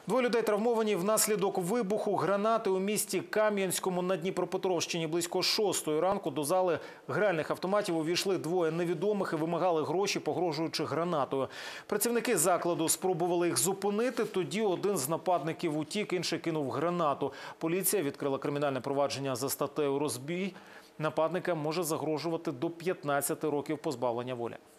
Двоє людей травмовані внаслідок вибуху гранати у місті Кам'янському на Дніпропетровщині. Близько 6-ї ранку до зали гральних автоматів увійшли двоє невідомих і вимагали гроші, погрожуючи гранатою. Працівники закладу спробували їх зупинити, тоді один з нападників утік, інший кинув гранату. Поліція відкрила кримінальне провадження за статтею «Розбій». Нападника може загрожувати до 15 років позбавлення волі.